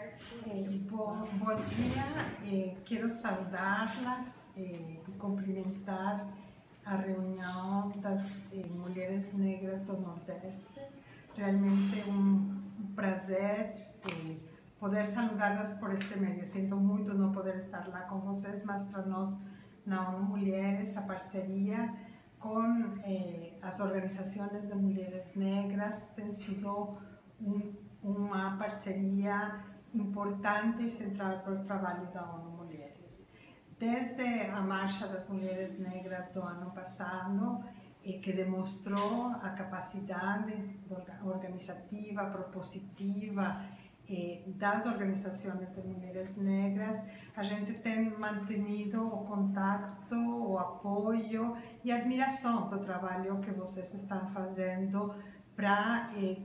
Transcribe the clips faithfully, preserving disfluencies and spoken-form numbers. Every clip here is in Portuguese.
Eh, bom, bom dia, eh, quero saudá-las eh, e cumprimentar a reunião das eh, Mulheres Negras do Nordeste. Realmente é um, um prazer eh, poder saludá-las por este meio. Sinto muito não poder estar lá com vocês, mas para nós, na ONU Mulheres, a parceria com eh, as organizações de mulheres negras tem sido um, uma parceria importante e central para o trabalho da ONU Mulheres. Desde a Marcha das Mulheres Negras do ano passado, eh, que demonstrou a capacidade organizativa, propositiva eh, das organizações de mulheres negras, a gente tem mantido o contato, o apoio e a admiração do trabalho que vocês estão fazendo para eh,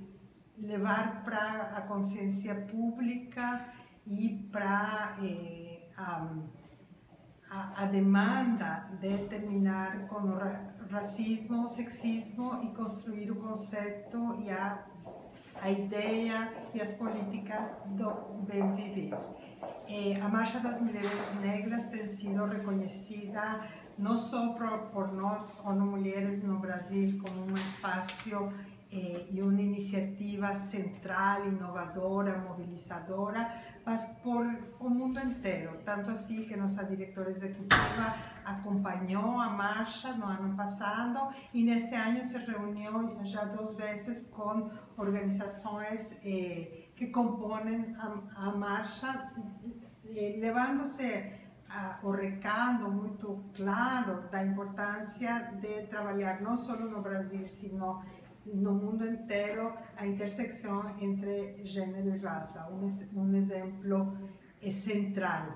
levar para a consciência pública e para eh, a, a, a demanda de terminar com o racismo, o sexismo e construir o conceito e a, a ideia e as políticas do bem viver. Eh, a Marcha das Mulheres Negras tem sido reconhecida não só por, por nós, ONU Mulheres no Brasil, como um espaço Eh, e uma iniciativa central, inovadora, mobilizadora, mas por o mundo inteiro. Tanto assim que nossa diretora executiva acompanhou a marcha no ano passado e neste ano se reuniu já duas vezes com organizações eh, que compõem a, a marcha, eh, levando-se o recado muito claro da importância de trabalhar não só no Brasil, sino no mundo inteiro, a intersecção entre gênero e raça, um, um exemplo é central.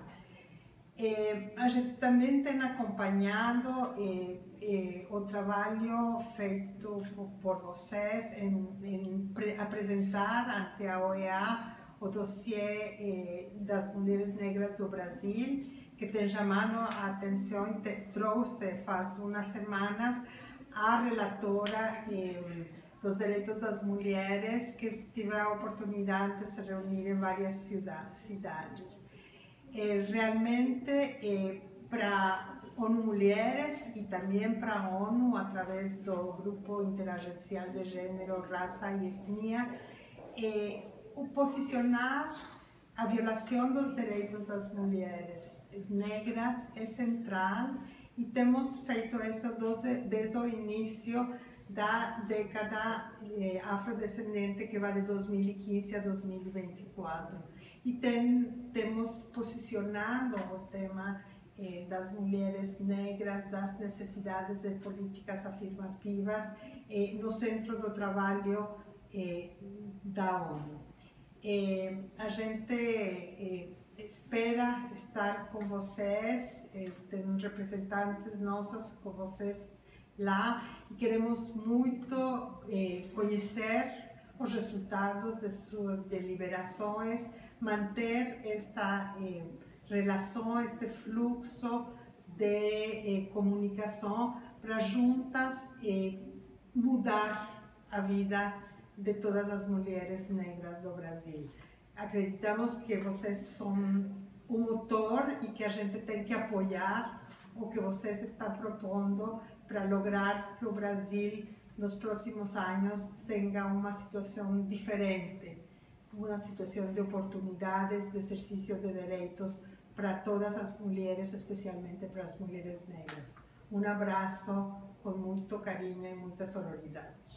Eh, a gente também tem acompanhado eh, eh, o trabalho feito por, por vocês em, em apresentar ante a O E A o dossiê eh, das mulheres negras do Brasil, que tem chamado a atenção e te, trouxe faz umas semanas a relatora eh, dos direitos das mulheres, que tive a oportunidade de se reunir em várias cidades. Eh, realmente, eh, para ONU Mulheres e também para a ONU, através do Grupo Interagencial de Gênero, Raça e Etnia, eh, o posicionar a violação dos direitos das mulheres negras é central e temos feito isso desde, desde o início da década eh, afrodescendente, que vai de dois mil e quinze a dois mil e vinte e quatro. E tem, temos posicionado o tema eh, das mulheres negras, das necessidades de políticas afirmativas eh, no centro do trabalho eh, da ONU. Eh, a gente eh, espera estar com vocês, eh, tem representantes nossos com vocês lá, e queremos muito eh, conhecer os resultados de suas deliberações, manter esta eh, relação, este fluxo de eh, comunicação para juntas eh, mudar a vida de todas as mulheres negras do Brasil. Acreditamos que vocês são o motor e que a gente tem que apoiar o que vocês estão propondo para lograr que o Brasil, nos próximos anos, tenha uma situação diferente, uma situação de oportunidades, de exercício de direitos para todas as mulheres, especialmente para as mulheres negras. Um abraço com muito carinho e muita sororidade.